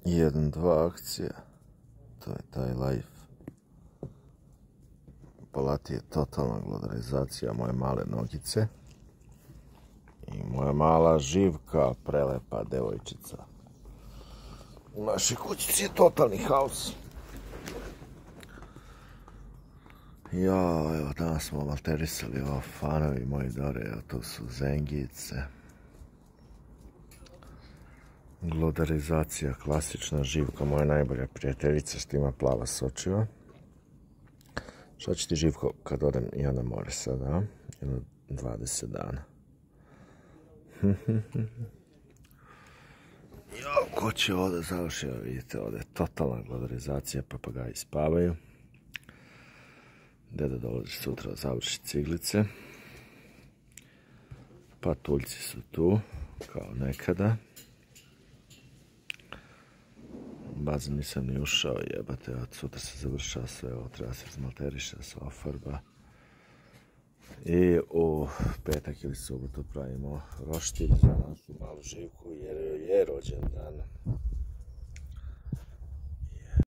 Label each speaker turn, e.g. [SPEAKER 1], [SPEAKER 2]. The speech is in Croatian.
[SPEAKER 1] 1-2 akcija. To je taj life. Polati je totalna glodarizacija moje male nogice. I moja mala Živka, prelepa devojčica. U našoj kućici je totalni haos. Ja, evo danas smo malterisali ovo fanovi moji dore, evo to su zengice. Glodarizacija, klasična. Živka, moja najbolja prijateljica što ima plava sočiva. Šta će ti, Živko, kad odem ja na more sada, jedno 20 dana? Jo, ko će ovdje završi, vidite, ovdje je totalna glodarizacija, papagaji spavaju. Deda dolazi sutra završi ciglice. Patuljci su tu, kao nekada. Bazen nisam ni ušao, jebate, od sutra se završava sve, ovo treba se izmalteriša, se ofarba. I u petak ili subotu pravimo roštilj za našu malu Živku jer joj je rođendan.